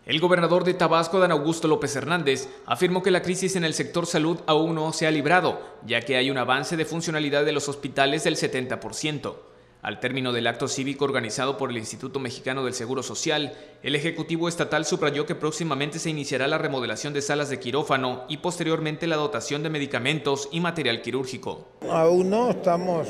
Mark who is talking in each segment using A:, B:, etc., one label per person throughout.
A: El gobernador de Tabasco, Dan Augusto López Hernández, afirmó que la crisis en el sector salud aún no se ha librado, ya que hay un avance de funcionalidad de los hospitales del 70%. Al término del acto cívico organizado por el Instituto Mexicano del Seguro Social, el Ejecutivo Estatal subrayó que próximamente se iniciará la remodelación de salas de quirófano y posteriormente la dotación de medicamentos y material quirúrgico.
B: Aún no, estamos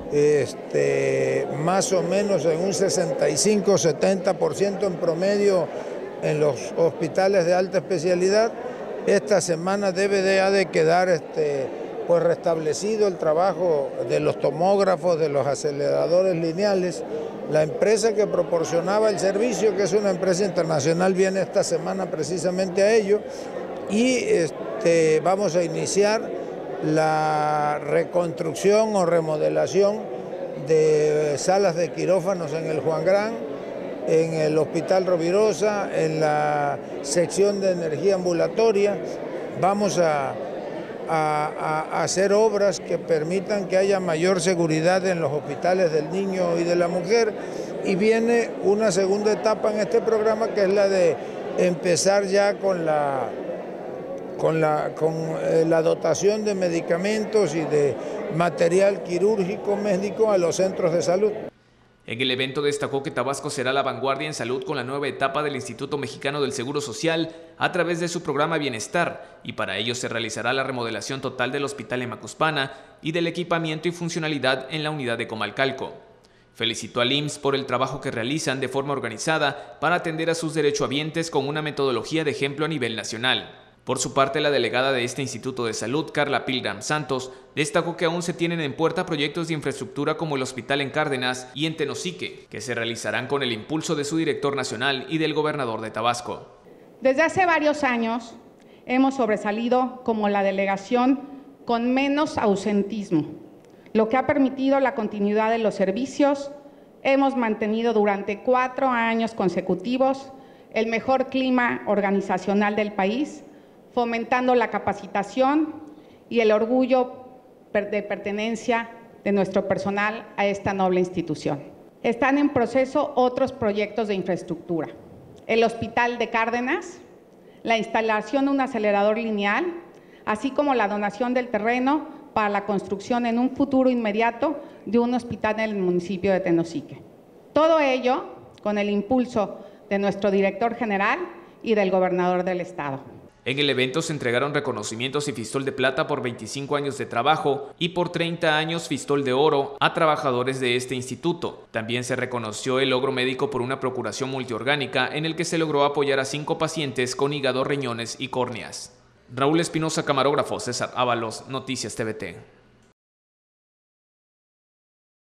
B: más o menos en un 65-70% en promedio en los hospitales de alta especialidad. Esta semana debe de quedar pues restablecido el trabajo de los tomógrafos, de los aceleradores lineales. La empresa que proporcionaba el servicio, que es una empresa internacional, viene esta semana precisamente a ello, y vamos a iniciar la reconstrucción o remodelación de salas de quirófanos en el Juan Gran, en el Hospital Rovirosa, en la sección de energía ambulatoria. Vamos a hacer obras que permitan que haya mayor seguridad en los hospitales del niño y de la mujer, y viene una segunda etapa en este programa, que es la de empezar ya con la dotación de medicamentos y de material quirúrgico médico a los centros de salud.
A: En el evento destacó que Tabasco será la vanguardia en salud con la nueva etapa del Instituto Mexicano del Seguro Social a través de su programa Bienestar, y para ello se realizará la remodelación total del Hospital en Macuspana y del equipamiento y funcionalidad en la unidad de Comalcalco. Felicitó al IMSS por el trabajo que realizan de forma organizada para atender a sus derechohabientes con una metodología de ejemplo a nivel nacional. Por su parte, la delegada de este Instituto de Salud, Carla Pilgram Santos, destacó que aún se tienen en puerta proyectos de infraestructura como el hospital en Cárdenas y en Tenosique, que se realizarán con el impulso de su director nacional y del gobernador de Tabasco.
C: Desde hace varios años hemos sobresalido como la delegación con menos ausentismo, lo que ha permitido la continuidad de los servicios. Hemos mantenido durante 4 años consecutivos el mejor clima organizacional del país, fomentando la capacitación y el orgullo de pertenencia de nuestro personal a esta noble institución. Están en proceso otros proyectos de infraestructura: el Hospital de Cárdenas, la instalación de un acelerador lineal, así como la donación del terreno para la construcción en un futuro inmediato de un hospital en el municipio de Tenosique. Todo ello con el impulso de nuestro director general y del gobernador del estado.
A: En el evento se entregaron reconocimientos y Fistol de Plata por 25 años de trabajo y por 30 años Fistol de Oro a trabajadores de este instituto. También se reconoció el logro médico por una procuración multiorgánica en el que se logró apoyar a 5 pacientes con hígado, riñones y córneas. Raúl Espinosa, camarógrafo. César Ábalos, Noticias TVT.